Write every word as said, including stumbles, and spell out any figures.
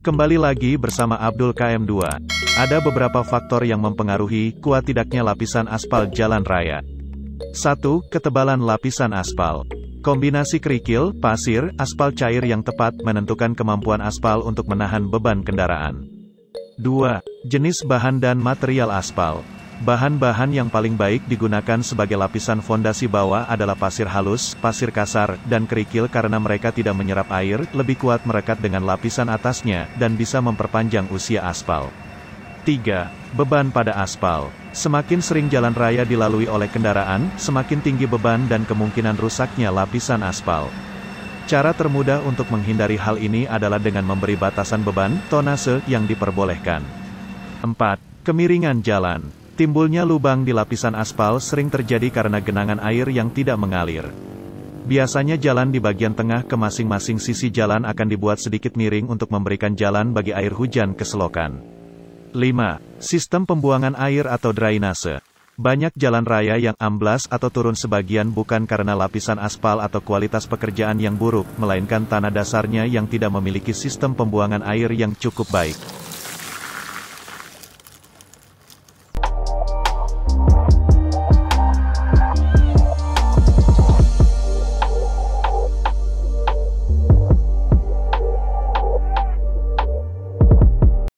Kembali lagi bersama Abdul K M dua. Ada beberapa faktor yang mempengaruhi kuat tidaknya lapisan aspal jalan raya. satu. Ketebalan lapisan aspal. Kombinasi kerikil, pasir, aspal cair yang tepat menentukan kemampuan aspal untuk menahan beban kendaraan. dua. Jenis bahan dan material aspal. Bahan-bahan yang paling baik digunakan sebagai lapisan fondasi bawah adalah pasir halus, pasir kasar, dan kerikil karena mereka tidak menyerap air, lebih kuat merekat dengan lapisan atasnya, dan bisa memperpanjang usia aspal. tiga. Beban pada aspal. Semakin sering jalan raya dilalui oleh kendaraan, semakin tinggi beban dan kemungkinan rusaknya lapisan aspal. Cara termudah untuk menghindari hal ini adalah dengan memberi batasan beban, tonase, yang diperbolehkan. empat. Kemiringan jalan. Timbulnya lubang di lapisan aspal sering terjadi karena genangan air yang tidak mengalir. Biasanya jalan di bagian tengah ke masing-masing sisi jalan akan dibuat sedikit miring untuk memberikan jalan bagi air hujan ke selokan. lima. Sistem pembuangan air atau drainase. Banyak jalan raya yang amblas atau turun sebagian bukan karena lapisan aspal atau kualitas pekerjaan yang buruk, melainkan tanah dasarnya yang tidak memiliki sistem pembuangan air yang cukup baik.